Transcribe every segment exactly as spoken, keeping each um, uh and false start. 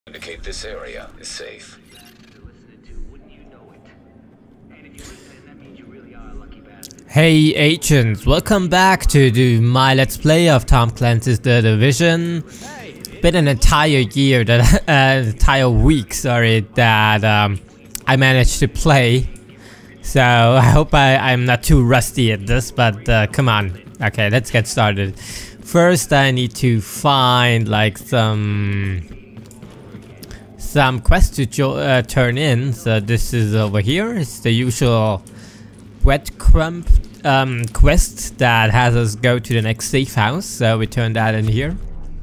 Indicate this area is safe. Hey agents, welcome back to do my let's play of Tom Clancy's The Division. Been an entire year, that uh, entire week, sorry, that um, I managed to play. So I hope I, I'm not too rusty at this, but uh, come on. Okay, let's get started. First I need to find like some some quests to jo uh, turn in. So this is over here. It's the usual breadcrumb um, quest that has us go to the next safe house. So we turn that in here.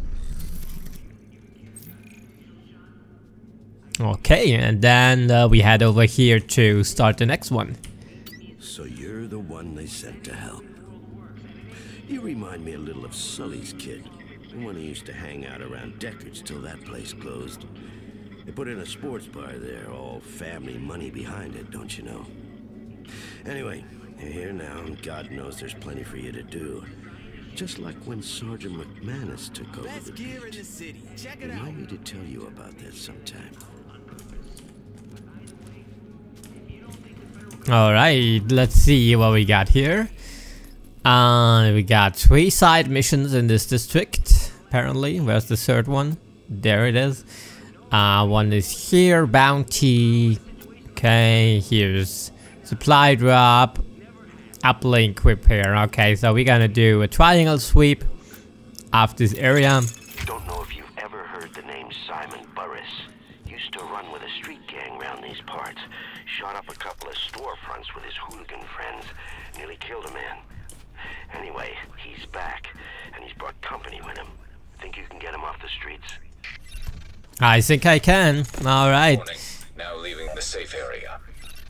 Okay, and then uh, we head over here to start the next one. So you're the one they sent to help. You remind me a little of Sully's kid, the one who used to hang out around Deckard's till that place closed. They put in a sports bar there, all family money behind it, don't you know? Anyway, you're here now, and God knows there's plenty for you to do. Just like when Sergeant McManus took over Best the gear in beat. the city. Check it Remind out. me to tell you about that sometime. Alright, let's see what we got here. Uh, we got three side missions in this district, apparently. Where's the third one? There it is. Uh, one is here, bounty. Okay, here's supply drop, uplink repair. Okay, so we're gonna do a triangle sweep of this area. Don't know if you've ever heard the name Simon Burris. Used to run with a street gang around these parts. Shot up a couple of storefronts with his hooligan friends. Nearly killed a man. Anyway, he's back, and he's brought company with him. Think you can get him off the streets? I think I can. Alright. Warning. Now leaving the safe area.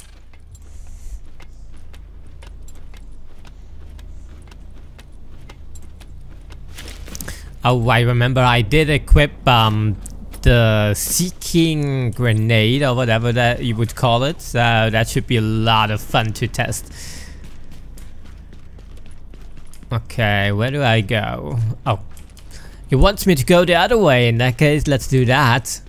Oh, I remember I did equip um, the seeking grenade or whatever that you would call it. So that should be a lot of fun to test. Okay, where do I go? Oh, he wants me to go the other way. In that case, let's do that.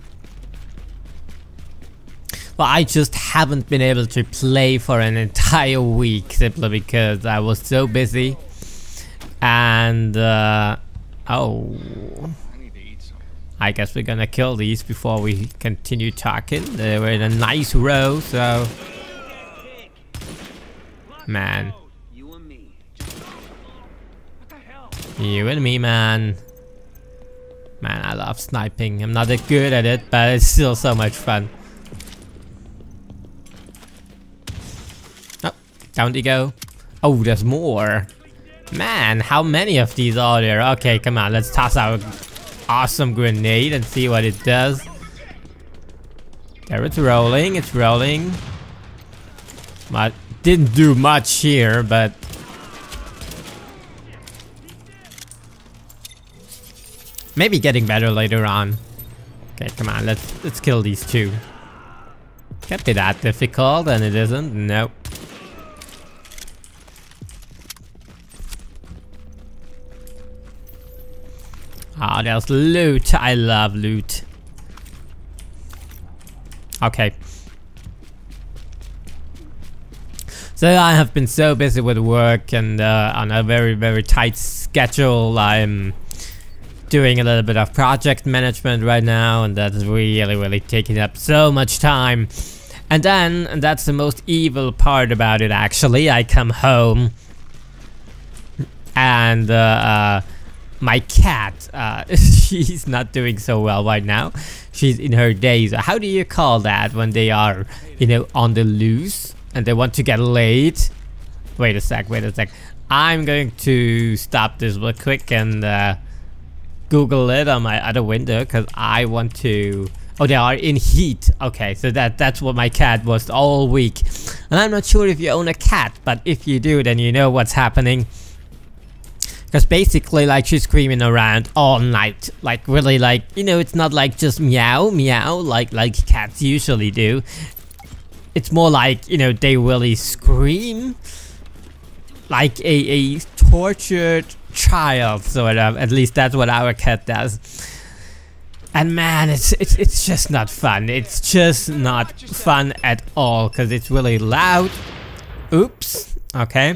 Well, I just haven't been able to play for an entire week simply because I was so busy. And, uh, oh, I guess we're gonna kill these before we continue talking. They were in a nice row, so. Man. You and me, man. Man, I love sniping. I'm not that good at it, but it's still so much fun. Oh, down they go. Oh, there's more. Man, how many of these are there? Okay, come on, let's toss our awesome grenade and see what it does. There, it's rolling, it's rolling. But didn't do much here, but maybe getting better later on. Okay, come on, let's let's kill these two. Can't be that difficult, and it isn't. Nope. Ah, oh, there's loot. I love loot. Okay. So I have been so busy with work and uh, on a very very tight schedule. I'm doing a little bit of project management right now, and that's really really taking up so much time. And then, and that's the most evil part about it actually, I come home and uh, uh, my cat, uh, she's not doing so well right now. She's in her daze. How do you call that when they are, you know, on the loose and they want to get laid? Wait a sec, wait a sec. I'm going to stop this real quick and uh, Google it on my other window because I want to. Oh, they are in heat. Okay, so that that's what my cat was all week. And I'm not sure if you own a cat, but if you do, then you know what's happening. Because basically, like, she's screaming around all night. Like, really, like, you know, it's not like just meow, meow, like, like cats usually do. It's more like, you know, they really scream. Like a, a tortured child, sort of. At least that's what our cat does. And man, it's it's it's just not fun. It's just not fun at all because it's really loud. Oops. Okay.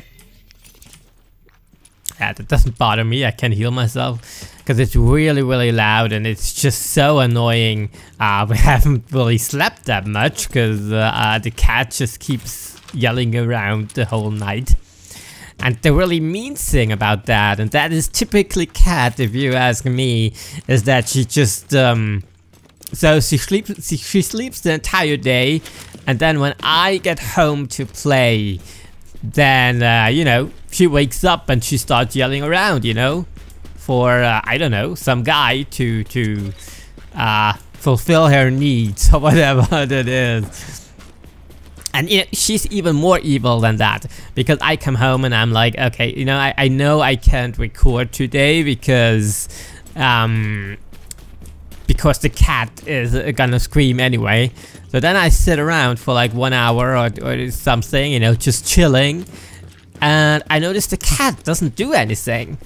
Yeah, that doesn't bother me. I can heal myself because it's really really loud and it's just so annoying. Uh, we haven't really slept that much because uh, uh, the cat just keeps yelling around the whole night. And the really mean thing about that, and that is typically cat if you ask me, is that she just um so she sleeps she, she sleeps the entire day, and then when I get home to play, then uh, you know, she wakes up and she starts yelling around, you know, for uh, I don't know, some guy to to uh fulfill her needs or whatever that is. And you know, she's even more evil than that, because I come home and I'm like, okay, you know, I, I know I can't record today because um, because the cat is uh, gonna scream anyway. So then I sit around for like one hour or, or something, you know, just chilling. And I notice the cat doesn't do anything.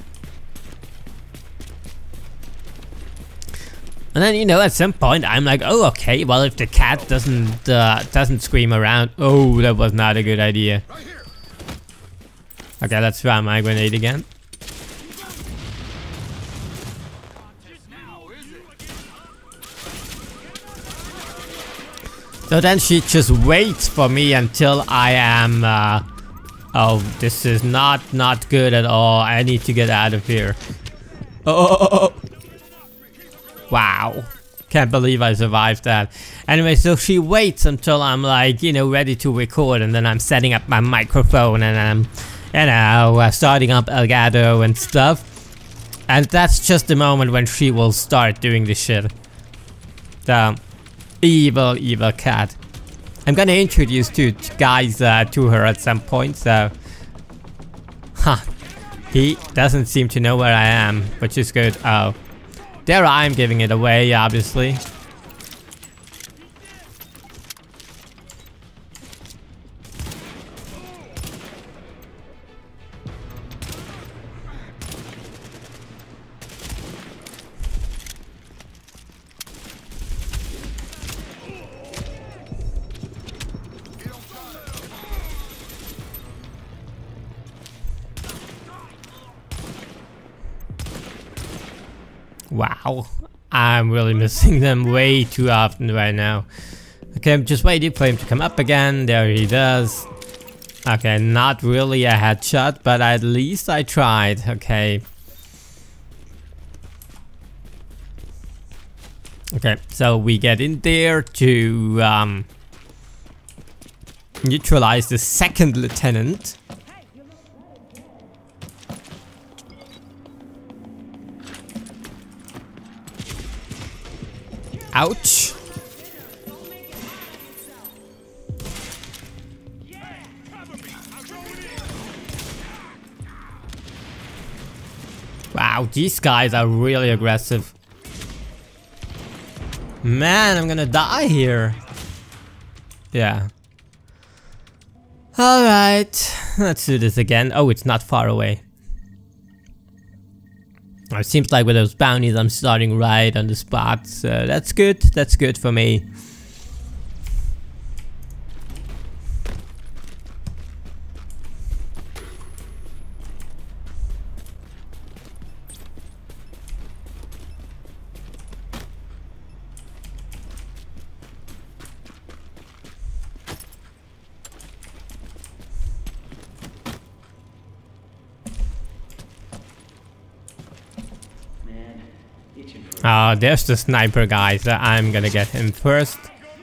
And then, you know, at some point I'm like, oh, okay, well, if the cat doesn't uh, doesn't scream around, oh, that was not a good idea. Okay, let's try my grenade again. So then she just waits for me until I am, uh, oh, this is not, not good at all. I need to get out of here. Oh, oh, oh, oh. Wow, can't believe I survived that. Anyway, so she waits until I'm like, you know, ready to record, and then I'm setting up my microphone and I'm, you know, uh, starting up Elgato and stuff. And that's just the moment when she will start doing the shit. The evil, evil cat. I'm gonna introduce two guys uh, to her at some point, so... Huh. He doesn't seem to know where I am, which is good. Oh. There I'm giving it away, obviously. Wow, I'm really missing them way too often right now. Okay, I'm just waiting for him to come up again. There he does. Okay, not really a headshot, but at least I tried. Okay. Okay, so we get in there to um, neutralize the second lieutenant. Ouch. Wow, these guys are really aggressive. Man, I'm gonna die here. Yeah. Alright, let's do this again. Oh, it's not far away. It seems like with those bounties I'm starting right on the spot, so that's good, that's good for me. Oh, there's the sniper guy, so I'm gonna get him first.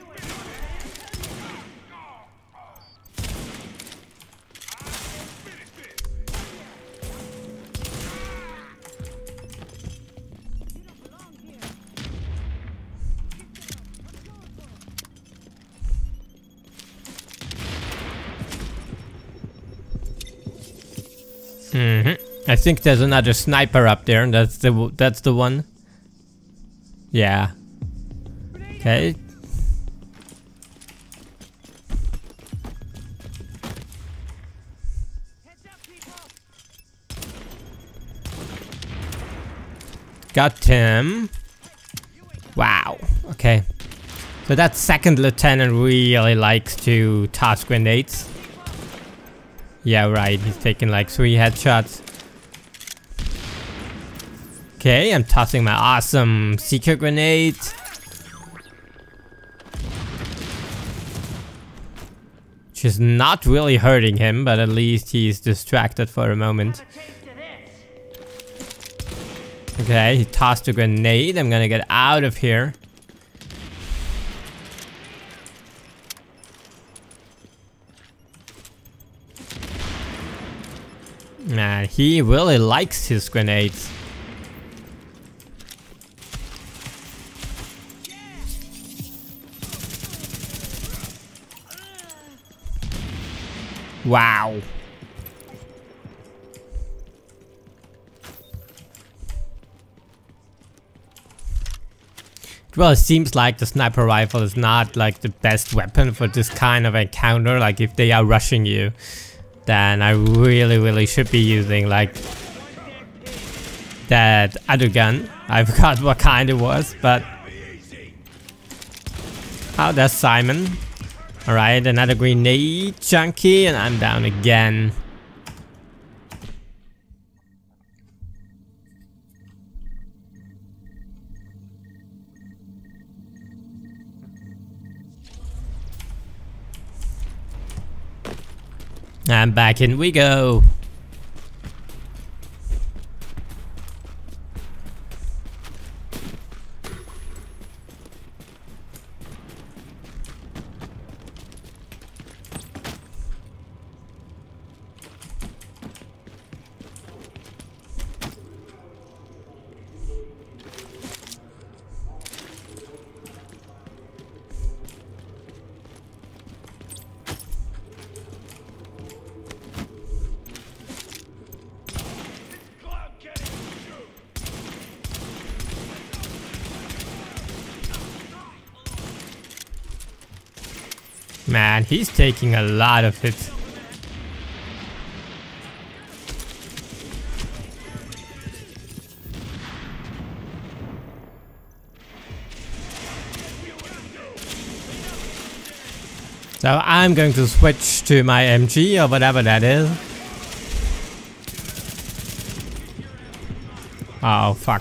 Mm-hmm. I think there's another sniper up there, and that's the that's the one. Yeah. Okay. Got him. Wow. Okay. So that second lieutenant really likes to toss grenades. Yeah, right. He's taking like three headshots. Okay, I'm tossing my awesome secret grenade. Which is not really hurting him, but at least he's distracted for a moment. Okay, he tossed a grenade. I'm gonna get out of here. Man, he really likes his grenades. Wow. Well, it seems like the sniper rifle is not like the best weapon for this kind of encounter. Like if they are rushing you, then I really, really should be using like that other gun. I forgot what kind it was, but... Oh, there's Simon. Alright, another grenade junkie, and I'm down again. And back in we go. Man, he's taking a lot of hits. So I'm going to switch to my M G or whatever that is. Oh, fuck.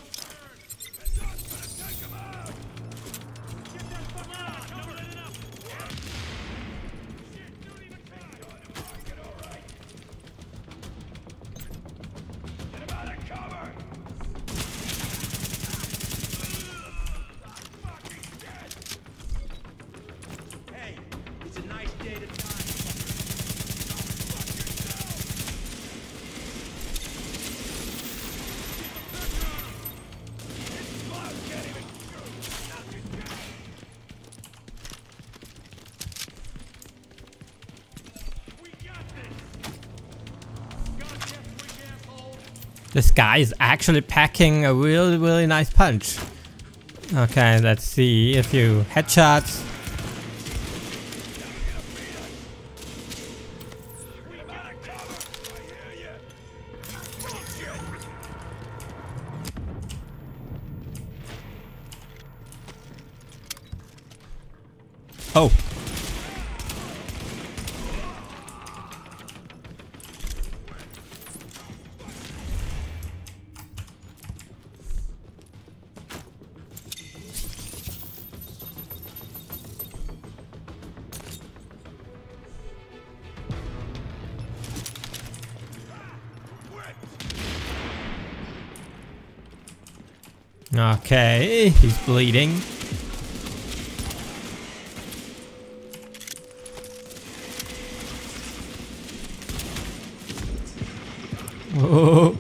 This guy is actually packing a really, really nice punch. Okay, let's see a few headshots. Oh. Okay, he's bleeding. Whoa.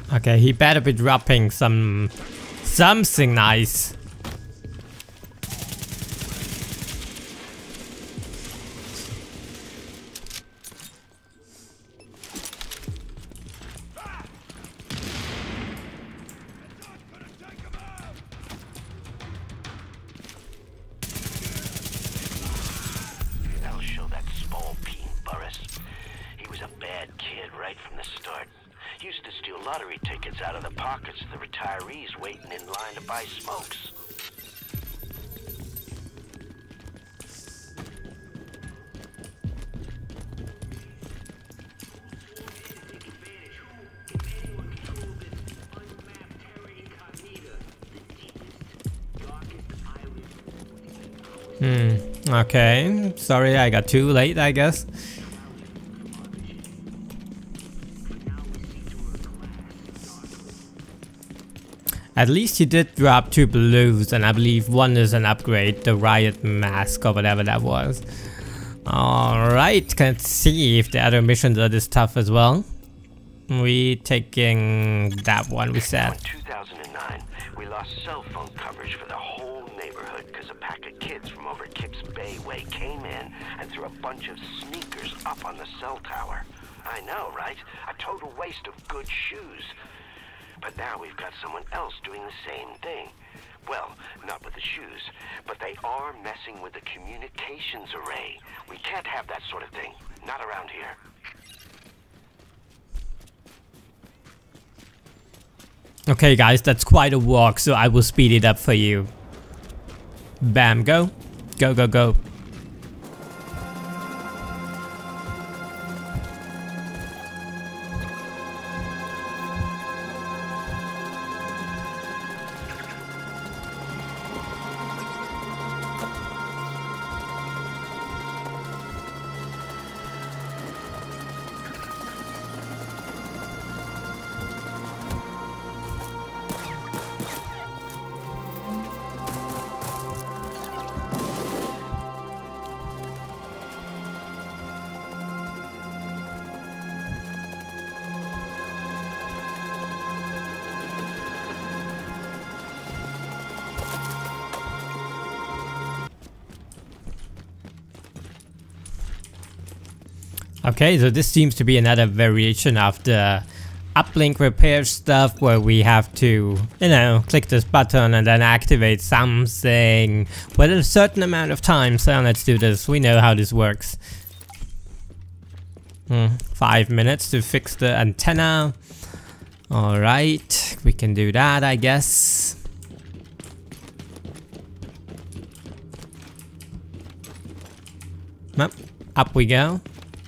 Okay, he better be dropping some something nice. That'll show that small peen Burris. He was a bad kid right from the start. Used to steal lottery tickets out of the pockets of the retirees waiting in line to buy smokes. Hmm, okay. Sorry, I got too late, I guess. At least he did drop two blues, and I believe one is an upgrade, the riot mask or whatever that was. Alright, can see if the other missions are this tough as well. We taking that one, we said. In two thousand nine, we lost cell phone coverage for the whole neighborhood because a pack of kids from over Kips Bay Way came in and threw a bunch of sneakers up on the cell tower. I know, right? A total waste of good shoes. But now we've got someone else doing the same thing. Well, not with the shoes, but they are messing with the communications array. We can't have that sort of thing. Not around here. Okay guys, that's quite a walk, so I will speed it up for you. Bam, go. Go, go, go. Okay, so this seems to be another variation of the uplink repair stuff where we have to, you know, click this button and then activate something with a certain amount of time. So let's do this. We know how this works. Hmm, five minutes to fix the antenna. Alright, we can do that, I guess. Up, up we go.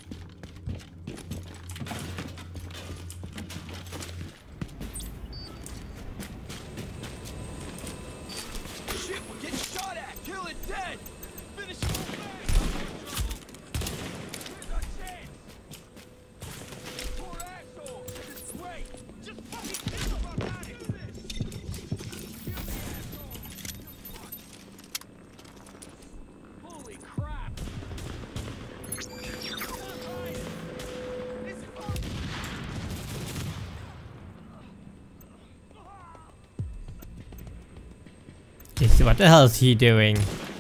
What the hell is he doing?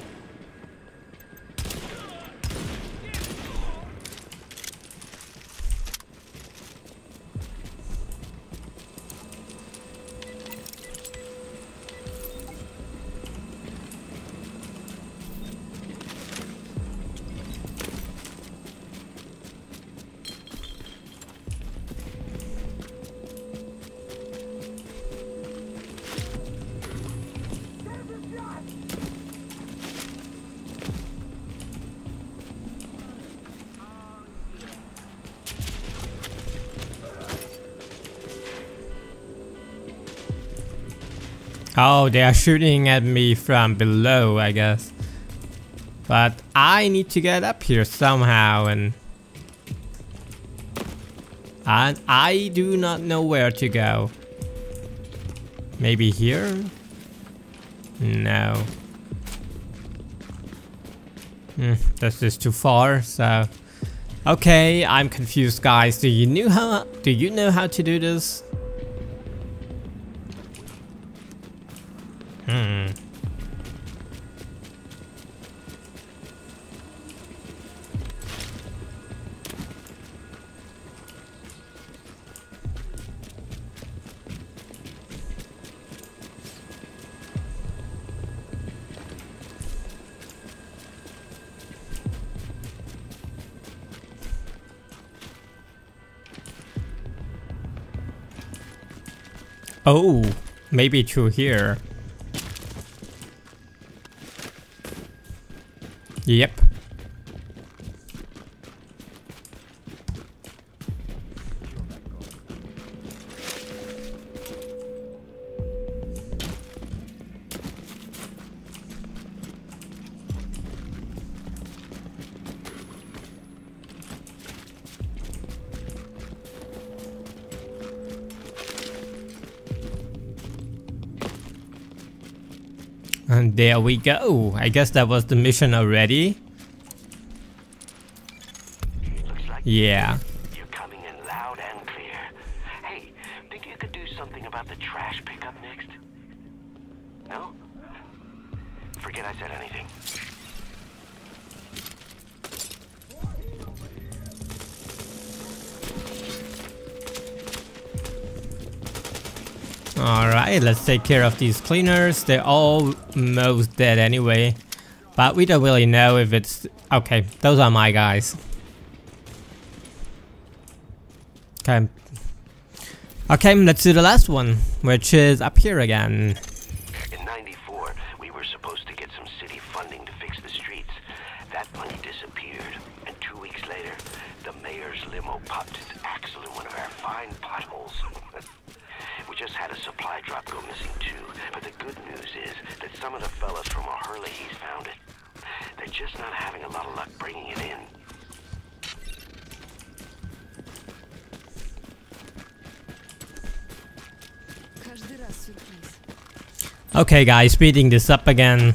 Oh, they are shooting at me from below, I guess. But I need to get up here somehow, and... And I do not know where to go. Maybe here? No. Hmm, this is too far, so... Okay, I'm confused, guys. Do you know how? Do you know how to do this? Oh, maybe through here. Yep. And there we go. I guess that was the mission already. Looks like Yeah. you're coming in loud and clear. Hey, think you could do something about the trash pickup next? No? Forget I said anything. Alright, let's take care of these cleaners. They're almost dead anyway. But we don't really know if it's... Okay, those are my guys. Okay. Okay, let's do the last one, which is up here again. In ninety-four, we were supposed to get some city funding to fix the streets. That money disappeared, and two weeks later, the mayor's limo popped its axle in one of our fine potholes. We just had a supply drop go missing too, but the good news is that some of the fellas from O'Hurley's found it. They're just not having a lot of luck bringing it in. Okay guys, speeding this up again.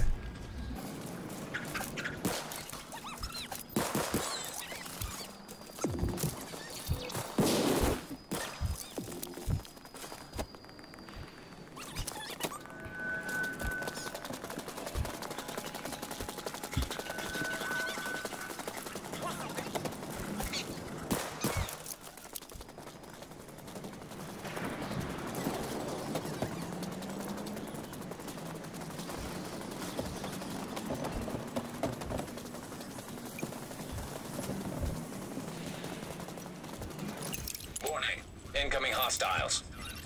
Warning. Incoming hostiles.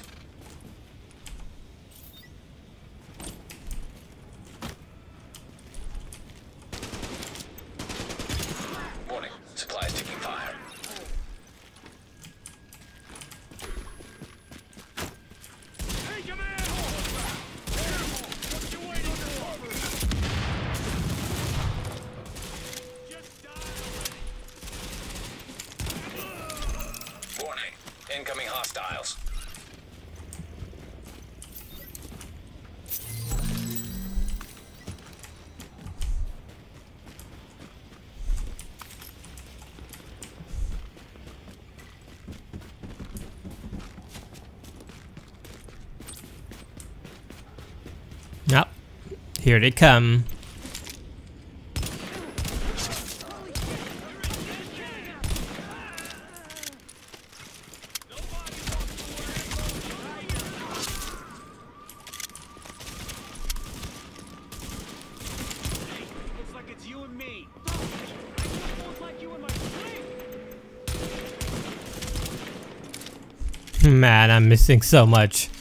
Warning. Supplies taking fire. Warning. Incoming hostiles. Yep. Here they come. Looks like it's you and me. Looks like you and my friend. Man, I'm missing so much.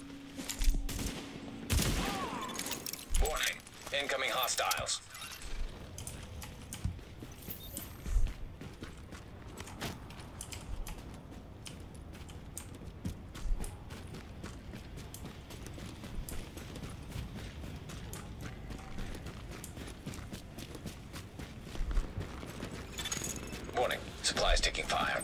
Warning. Incoming hostiles. Warning. Supplies taking fire.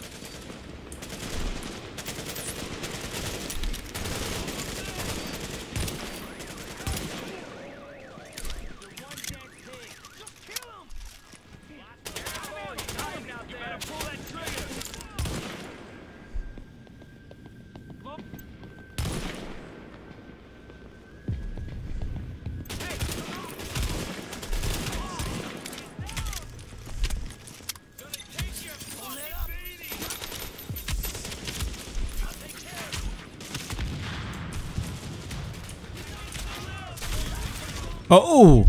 Oh!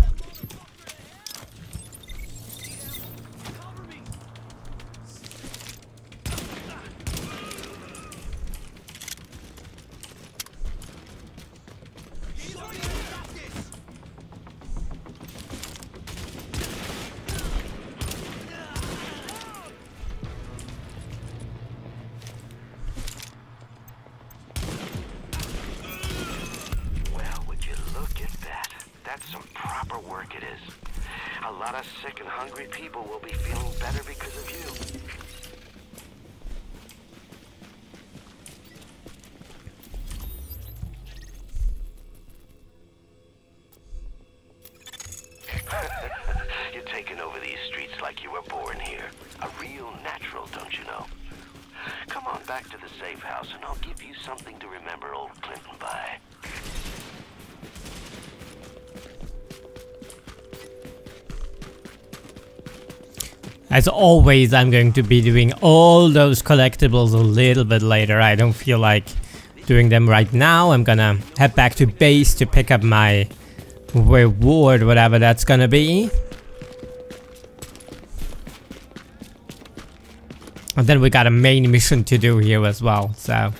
lot of sick and hungry people will be feeling better because of you. You're taking over these streets like you were born here. A real natural, don't you know? Come on back to the safe house and I'll give you something to remember old Clinton by. As always, I'm going to be doing all those collectibles a little bit later. I don't feel like doing them right now. I'm gonna head back to base to pick up my reward, whatever that's gonna be. And then we got a main mission to do here as well, so.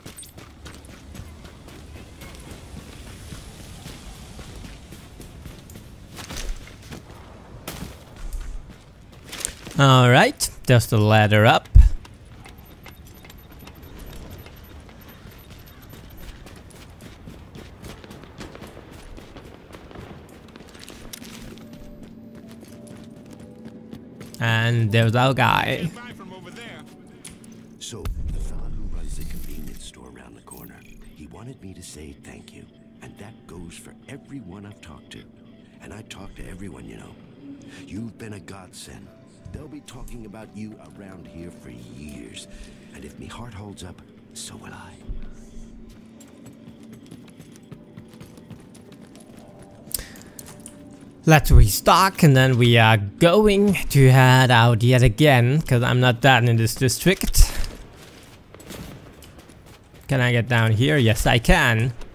Alright, just a ladder up. And there's our guy. So, the fella who runs the convenience store around the corner, he wanted me to say thank you. And that goes for everyone I've talked to. And I talk to everyone, you know. You've been a godsend. They'll be talking about you around here for years. And if me heart holds up, so will I. Let's restock and then we are going to head out yet again, because I'm not done in this district. Can I get down here? Yes, I can.